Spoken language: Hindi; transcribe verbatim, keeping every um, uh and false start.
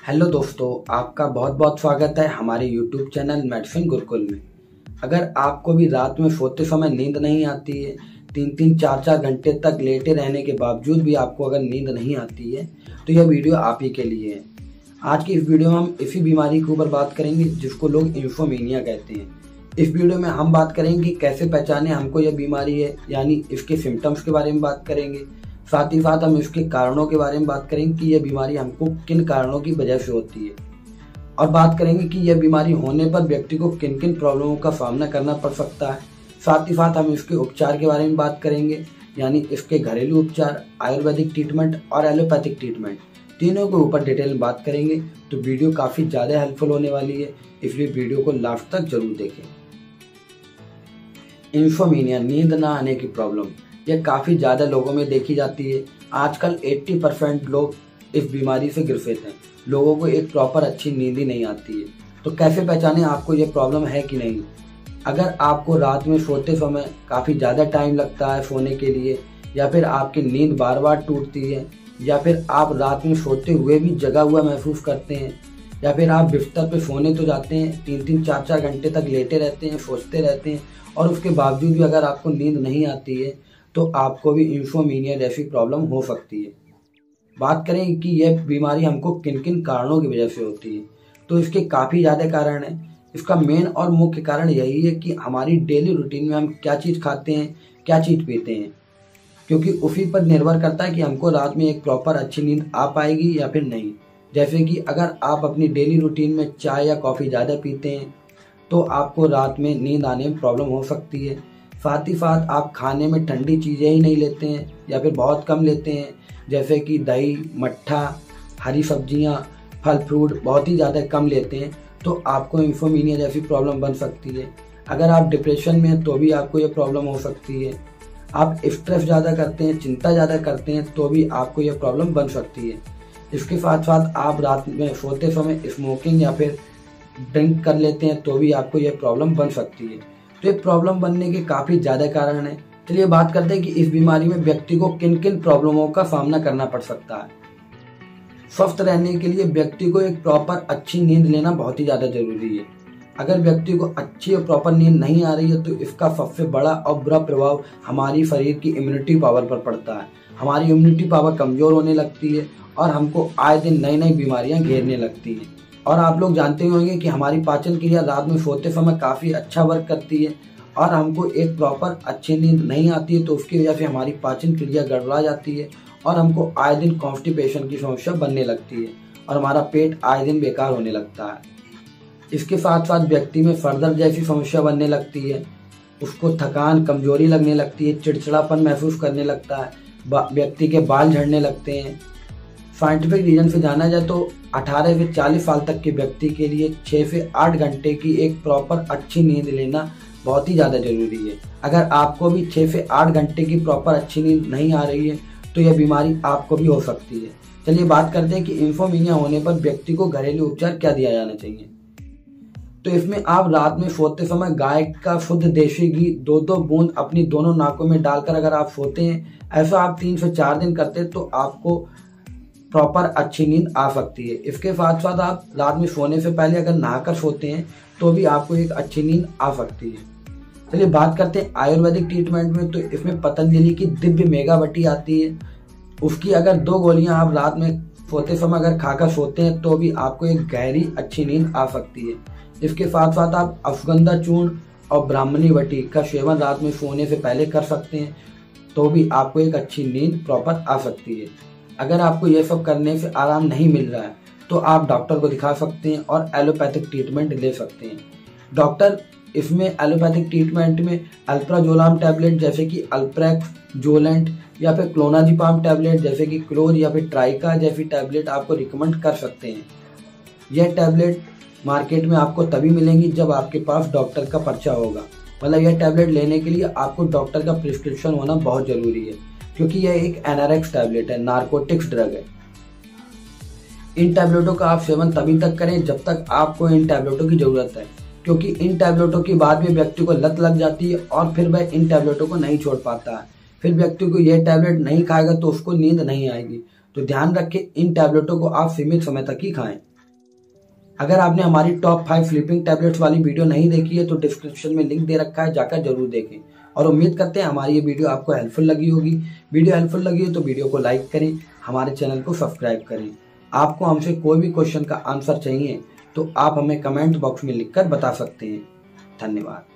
हेलो दोस्तों, आपका बहुत बहुत स्वागत है हमारे यूट्यूब चैनल मेडिसिन गुरुकुल में। अगर आपको भी रात में सोते समय नींद नहीं आती है, तीन तीन चार चार घंटे तक लेटे रहने के बावजूद भी आपको अगर नींद नहीं आती है तो यह वीडियो आप ही के लिए है। आज की इस वीडियो में हम इसी बीमारी के ऊपर बात करेंगे जिसको लोग इंसोम्निया कहते हैं। इस वीडियो में हम बात करेंगे कि कैसे पहचाने हमको यह बीमारी है, यानी इसके सिम्टम्स के बारे में बात करेंगे। साथ ही साथ हम इसके कारणों के बारे में बात करेंगे कि यह बीमारी हमको किन कारणों की वजह से होती है, और बात करेंगे कि यह बीमारी होने पर व्यक्ति को किन किन प्रॉब्लमों का सामना करना पड़ सकता है। साथ ही साथ हम इसके उपचार के बारे में बात करेंगे, यानी इसके घरेलू उपचार, आयुर्वेदिक ट्रीटमेंट और एलोपैथिक ट्रीटमेंट, तीनों के ऊपर डिटेल में बात करेंगे। तो वीडियो काफ़ी ज़्यादा हेल्पफुल होने वाली है, इसलिए वीडियो को लास्ट तक जरूर देखें। इंसोम्निया, नींद ना आने की प्रॉब्लम, यह काफ़ी ज़्यादा लोगों में देखी जाती है। आजकल अस्सी परसेंट लोग इस बीमारी से ग्रसित हैं। लोगों को एक प्रॉपर अच्छी नींद ही नहीं आती है। तो कैसे पहचानें आपको यह प्रॉब्लम है कि नहीं। अगर आपको रात में सोते समय काफ़ी ज़्यादा टाइम लगता है सोने के लिए, या फिर आपकी नींद बार बार टूटती है, या फिर आप रात में सोते हुए भी जगा हुआ महसूस करते हैं, या फिर आप बिस्तर पर सोने तो जाते हैं, तीन तीन चार चार घंटे तक लेटे रहते हैं, सोचते रहते हैं, और उसके बावजूद भी अगर आपको नींद नहीं आती है तो आपको भी इंसोम्निया जैसी प्रॉब्लम हो सकती है। बात करें कि यह बीमारी हमको किन किन कारणों की वजह से होती है, तो इसके काफ़ी ज़्यादा कारण हैं। इसका मेन और मुख्य कारण यही है कि हमारी डेली रूटीन में हम क्या चीज़ खाते हैं, क्या चीज़ पीते हैं, क्योंकि उसी पर निर्भर करता है कि हमको रात में एक प्रॉपर अच्छी नींद आ पाएगी या फिर नहीं। जैसे कि अगर आप अपनी डेली रूटीन में चाय या कॉफ़ी ज़्यादा पीते हैं तो आपको रात में नींद आने में प्रॉब्लम हो सकती है। साथ ही साथ आप खाने में ठंडी चीज़ें ही नहीं लेते हैं या फिर बहुत कम लेते हैं, जैसे कि दही, मट्ठा, हरी सब्जियां, फल फ्रूट बहुत ही ज़्यादा कम लेते हैं, तो आपको इंसोम्निया जैसी प्रॉब्लम बन सकती है। अगर आप डिप्रेशन में हैं तो भी आपको ये प्रॉब्लम हो सकती है। आप स्ट्रेस ज़्यादा करते हैं, चिंता ज़्यादा करते हैं तो भी आपको ये प्रॉब्लम बन सकती है। इसके साथ साथ आप रात में सोते समय स्मोकिंग या फिर ड्रिंक कर लेते हैं तो भी आपको ये प्रॉब्लम बन सकती है। तो ये प्रॉब्लम बनने के काफ़ी ज़्यादा कारण हैं। चलिए बात करते हैं कि इस बीमारी में व्यक्ति को किन किन प्रॉब्लमों का सामना करना पड़ सकता है। स्वस्थ रहने के लिए व्यक्ति को एक प्रॉपर अच्छी नींद लेना बहुत ही ज़्यादा जरूरी है। अगर व्यक्ति को अच्छी और प्रॉपर नींद नहीं आ रही है तो इसका सबसे बड़ा और बुरा प्रभाव हमारी शरीर की इम्यूनिटी पावर पर पड़ता है। हमारी इम्यूनिटी पावर कमज़ोर होने लगती है और हमको आए दिन नई नई बीमारियाँ घेरने लगती हैं। और आप लोग जानते होंगे कि हमारी पाचन क्रिया रात में सोते समय काफ़ी अच्छा वर्क करती है, और हमको एक प्रॉपर अच्छी नींद नहीं आती है तो उसकी वजह से हमारी पाचन क्रिया गड़बड़ा जाती है और हमको आए दिन कॉन्स्टिपेशन की समस्या बनने लगती है और हमारा पेट आए दिन बेकार होने लगता है। इसके साथ साथ व्यक्ति में सर दर्द जैसी समस्या बनने लगती है, उसको थकान, कमजोरी लगने लगती है, चिड़चिड़ापन महसूस करने लगता है, व्यक्ति के बाल झड़ने लगते हैं। साइंटिफिक रीजन से जाना जाए तो अठारह से चालीस साल तक के व्यक्ति के लिए छः से आठ घंटे की एक प्रॉपर अच्छी नींद लेना बहुत ही ज़्यादा जरूरी है। अगर आपको भी छः से आठ घंटे की प्रॉपर अच्छी नींद नहीं आ रही है तो यह बीमारी आपको भी हो सकती है। चलिए बात करते हैं कि इंसोम्निया होने पर व्यक्ति को घरेलू उपचार क्या दिया जाना चाहिए। तो इसमें आप रात में सोते समय गाय का शुद्ध देसी घी दो दो बूंद अपनी दोनों नाकों में डालकर अगर आप सोते हैं, ऐसा आप तीन से चार दिन करते हैं तो आपको प्रॉपर अच्छी नींद आ सकती है। इसके साथ साथ आप रात में सोने से पहले अगर नहाकर सोते हैं तो भी आपको एक अच्छी नींद आ सकती है। चलिए बात करते हैं आयुर्वेदिक ट्रीटमेंट में। तो इसमें पतंजलि की दिव्य मेगावटी आती है, उसकी अगर दो गोलियां आप रात में सोते समय अगर खाकर सोते हैं तो भी आपको एक गहरी अच्छी नींद आ सकती है। इसके साथ साथ आप अश्वगंधा चूर्ण और ब्राह्मणी वटी का सेवन रात में सोने से पहले कर सकते हैं तो भी आपको एक अच्छी नींद प्रॉपर आ सकती है। अगर आपको ये सब करने से आराम नहीं मिल रहा है तो आप डॉक्टर को दिखा सकते हैं और एलोपैथिक ट्रीटमेंट ले सकते हैं। डॉक्टर इसमें एलोपैथिक ट्रीटमेंट में अल्प्राजोलाम टैबलेट जैसे कि अल्प्रेक्स, जोलेंट या फिर क्लोनाजिपाम टैबलेट जैसे कि क्लोज या फिर ट्राइका जैसी टैबलेट आपको रिकमेंड कर सकते हैं। यह टैबलेट मार्केट में आपको तभी मिलेंगी जब आपके पास डॉक्टर का पर्चा होगा। मतलब यह टैबलेट लेने के लिए आपको डॉक्टर का प्रिस्क्रिप्शन होना बहुत ज़रूरी है, क्योंकि यह एक एनआरएक्स टैबलेट है, नार्कोटिक्स ड्रग है। इन टैबलेटों का आप सेवन तभी तक करें जब तक आपको इन टैबलेटों की ज़रूरत है, क्योंकि इन टैबलेटों की बाद में व्यक्ति को लत लग जाती है और फिर वह इन टैबलेटों को नहीं छोड़ पाता है। फिर व्यक्ति को यह टैबलेट नहीं खाएगा तो उसको नींद नहीं आएगी। तो ध्यान रखें, इन टैबलेटों को आप सीमित समय तक ही खाएं। अगर आपने हमारी टॉप फाइव स्लीपिंग टैबलेट्स वाली वीडियो नहीं देखी है तो डिस्क्रिप्शन में लिंक दे रखा है, जाकर जरूर देखें। और उम्मीद करते हैं हमारी ये वीडियो आपको हेल्पफुल लगी होगी। वीडियो हेल्पफुल लगी हो तो वीडियो को लाइक करें, हमारे चैनल को सब्सक्राइब करें। आपको हमसे कोई भी क्वेश्चन का आंसर चाहिए तो आप हमें कमेंट बॉक्स में लिखकर बता सकते हैं। धन्यवाद।